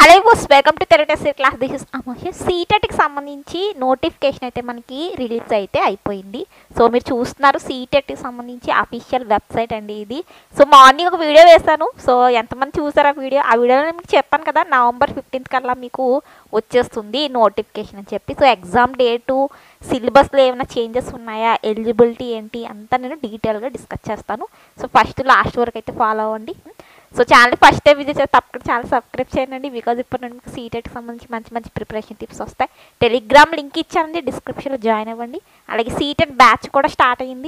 Hello boss, welcome to Telugu class. This is Amosh. సీటెట్కి సంబంధించి notification అయితే మనకి రిలీజ్ అయితే అయిపోయింది. సో మీరు చూస్తున్నారు సీటెట్కి సంబంధించి అఫీషియల్ వెబ్సైట్ అండి ఇది. సో మార్నింగ్ ఒక వీడియో వేస్తాను. సో ఎంతమంది చూసారు ఆ వీడియోలో మీకు చెప్పాను కదా, నవంబర్ 15th కల్లా మీకు వచ్చేస్తుంది నోటిఫికేషన్ అని చెప్పి. సో ఎగ్జామ్ డేటు, సిలబస్లో ఏమైనా చేంజెస్ ఉన్నాయా, ఎలిజిబిలిటీ ఏంటి అంతా నేను డీటెయిల్గా డిస్కస్ చేస్తాను. సో ఫస్ట్ లాస్ట్ వరకు అయితే ఫాలో అవ్వండి. So channel first time visit చేస్తే తప్పకుండా ఛానల్ సబ్స్క్రైబ్ చేయండి. బికాజ్ ఇప్పుడు నేను మీకు సీటెట్కి సంబంధించి మంచి మంచి ప్రిపరేషన్ టిప్స్ వస్తాయి. టెలిగ్రామ్ లింక్ ఇచ్చానండి, డిస్క్రిప్షన్లో జాయిన్ అవ్వండి. అలాగే సీటెట్ బ్యాచ్ కూడా స్టార్ట్ అయ్యింది.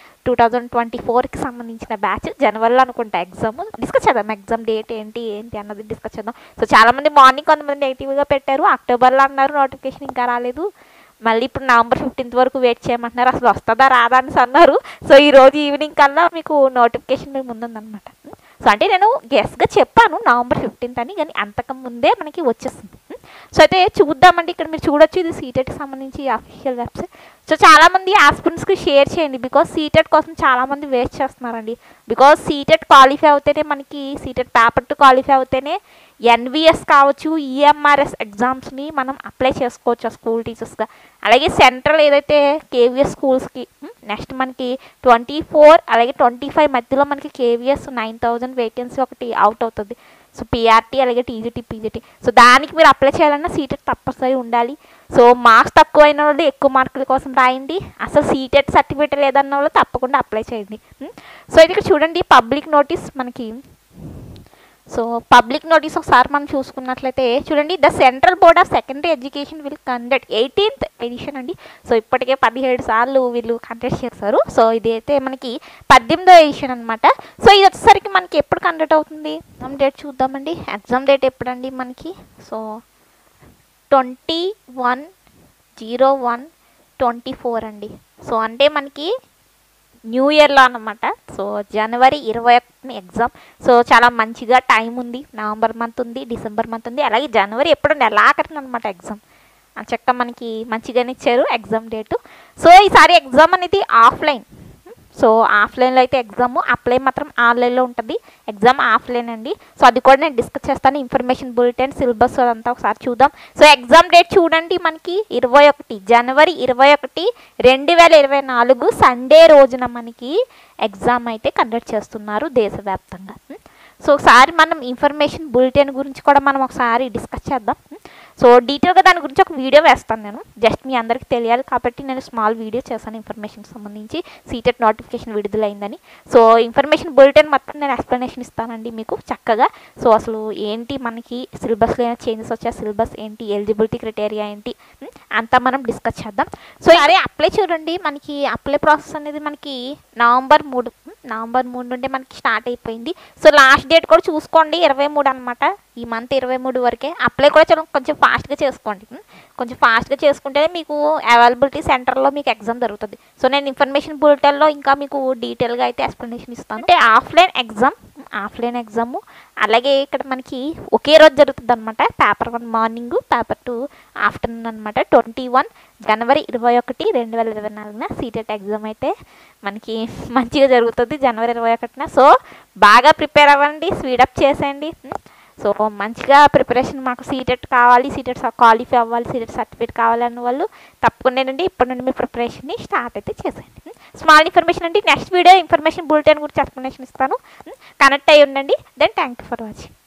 2024కి సంబంధించిన బ్యాచ్ జనవరిలో అనుకుంటా ఎగ్జామ్. డిస్కస్ చేద్దాం, ఎగ్జామ్ డేట్ ఏంటి అన్నది డిస్కస్ చేద్దాం. సో చాలామంది మార్నింగ్ కొంతమంది నెగిటివ్గా పెట్టారు, అక్టోబర్లో అన్నారు, నోటిఫికేషన్ ఇంకా రాలేదు. మళ్ళీ ఇప్పుడు నవంబర్ 15th వరకు వెయిట్ చేయమంటున్నారు. అసలు వస్తుందా రాదా అని అన్నారు. సో ఈరోజు ఈవినింగ్ కల్లా మీకు నోటిఫికేషన్ మీ ముందుందనమాట. సో అంటే నేను గెస్గా చెప్పాను నవంబర్ 15th అని, కానీ అంతకు ముందే మనకి వచ్చేస్తుంది. సో అయితే చూద్దామండి. ఇక్కడ మీరు చూడొచ్చు, ఇది సీటెట్కి సంబంధించి అఫీషియల్ వెబ్సైట్. సో చాలామంది ఆస్పిరెంట్స్కి షేర్ చేయండి, బికాజ్ సీటెట్ కోసం చాలామంది వెయిట్ చేస్తున్నారండి. బికాజ్ సీటెట్ క్వాలిఫై అవుతేనే మనకి సీటెట్ పేపర్ 2 క్వాలిఫై అవుతేనే ఎన్విఎస్ కావచ్చు, ఈఎంఆర్ఎస్ ఎగ్జామ్స్ని మనం అప్లై చేసుకోవచ్చు స్కూల్ టీచర్స్గా. అలాగే సెంట్రల్ ఏదైతే కేవీఎస్ స్కూల్స్కి నెక్స్ట్ మనకి 24 అలాగే 25 మధ్యలో మనకి కేవీఎస్ 9000 వేకెన్సీ ఒకటి అవుట్ అవుతుంది. సో పిఆర్టీ అలాగే టీజీటీ, పీజీటీ. సో దానికి మీరు అప్లై చేయాలన్నా సీటెట్ తప్పనిసరి ఉండాలి. సో మార్క్స్ తక్కువ అయిన వాళ్ళు ఎక్కువ మార్కుల కోసం రాయండి. అసలు సీటెట్ సర్టిఫికేట్ లేదన్న వాళ్ళు తప్పకుండా అప్లై చేయండి. సో ఇది ఇక్కడ చూడండి, పబ్లిక్ నోటీస్ మనకి. సో పబ్లిక్ నోటీస్ ఒకసారి మనం చూసుకున్నట్లయితే చూడండి, the central board of secondary education will conduct 18th edition అండి. సో ఇప్పటికే 17 సార్లు వీళ్ళు కండక్ట్ చేస్తారు. సో ఇది అయితే మనకి 18వ ఎడిషన్ అనమాట. సో ఇది వచ్చేసరికి మనకి ఎప్పుడు కండక్ట్ అవుతుంది, ఎగ్జామ్ డేట్ చూద్దామండి. ఎగ్జామ్ డేట్ ఎప్పుడండి మనకి? సో 21/01/24 అండి. సో అంటే మనకి న్యూ ఇయర్లో అనమాట. సో జనవరి 21 ఎగ్జామ్. సో చాలా మంచిగా టైం ఉంది. నవంబర్ మంత్ ఉంది, డిసెంబర్ మంత్ ఉంది, అలాగే జనవరి ఎప్పుడు నెలాఖరిన అనమాట ఎగ్జామ్. చక్క మనకి మంచిగానే ఇచ్చారు ఎగ్జామ్ డేటు. సో ఈసారి ఎగ్జామ్ అనేది ఆఫ్లైన్. సో ఆఫ్లైన్లో అయితే ఎగ్జామ్, అప్లై మాత్రం ఆన్లైన్లో ఉంటుంది. ఎగ్జామ్ ఆఫ్లైన్ అండి. సో అది కూడా నేను డిస్కస్ చేస్తాను. ఇన్ఫర్మేషన్ బులెటిన్, సిలబస్ అదంతా ఒకసారి చూద్దాం. సో ఎగ్జామ్ డేట్ చూడండి, మనకి 21 జనవరి 21, 2024 సండే రోజున మనకి ఎగ్జామ్ అయితే కండక్ట్ చేస్తున్నారు దేశవ్యాప్తంగా. సో ఒకసారి మనం ఇన్ఫర్మేషన్ బులెటిన్ గురించి కూడా మనం ఒకసారి డిస్కస్ చేద్దాం. సో డీటెయిల్గా దాని గురించి ఒక వీడియో వేస్తాను నేను, జస్ట్ మీ అందరికీ తెలియాలి కాబట్టి నేను స్మాల్ వీడియో చేశాను ఇన్ఫర్మేషన్ సంబంధించి. సీటెట్ నోటిఫికేషన్ విడుదలైందని. సో ఇన్ఫర్మేషన్ బులెటిన్ మొత్తం నేను ఎక్స్ప్లెనేషన్ ఇస్తానండి మీకు చక్కగా. సో అసలు ఏంటి మనకి సిలబస్లో ఏమైనా చేంజెస్ వచ్చా, సిలబస్ ఏంటి, ఎలిజిబిలిటీ క్రైటీరియా ఏంటి అంతా మనం డిస్కస్ చేద్దాం. సో అరే అప్లై చూడండి, మనకి అప్లై ప్రాసెస్ అనేది మనకి నవంబర్ 3 నుండి మనకి స్టార్ట్ అయిపోయింది. సో లాస్ట్ డేట్ కూడా చూసుకోండి, 23 అనమాట. ఈ మంత్ 23 వరకే. అప్లై కూడా కొంచెం ఫాస్ట్గా చేసుకోండి. కొంచెం ఫాస్ట్గా చేసుకుంటేనే మీకు అవైలబిలిటీ సెంటర్లో మీకు ఎగ్జామ్ జరుగుతుంది. సో నేను ఇన్ఫర్మేషన్ బులెటిన్లో ఇంకా మీకు డీటెయిల్గా అయితే ఎక్స్ప్లెనేషన్ ఇస్తాను. అంటే ఆఫ్లైన్ ఎగ్జాము అలాగే ఇక్కడ మనకి ఒకే రోజు జరుగుతుంది అనమాట. పేపర్ 1 మార్నింగ్, పేపర్ 2 ఆఫ్టర్నూన్ అనమాట. 21 జనవరి 21, 2024 సీటెట్ ఎగ్జామ్ అయితే మనకి మంచిగా జరుగుతుంది జనవరి 21. సో బాగా ప్రిపేర్ అవ్వండి, స్పీడప్ చేసేయండి. సో మంచిగా ప్రిపరేషన్, మాకు సీటెట్ కావాలి, సీటెట్ క్వాలిఫై అవ్వాలి, సీటెట్ సర్టిఫికేట్ కావాలి అన్న వాళ్ళు తప్పకుండా నుండి ఇప్పటి నుండి మీ ప్రిపరేషన్ని స్టార్ట్ అయితే చేసేయండి. స్మాల్ ఇన్ఫర్మేషన్ అండి. నెక్స్ట్ వీడియో ఇన్ఫర్మేషన్ బులెటిన్ గురించి ఎక్స్ప్లెనేషన్ ఇస్తాను. కనెక్ట్ అయ్యి ఉండండి. Then thank you for watching.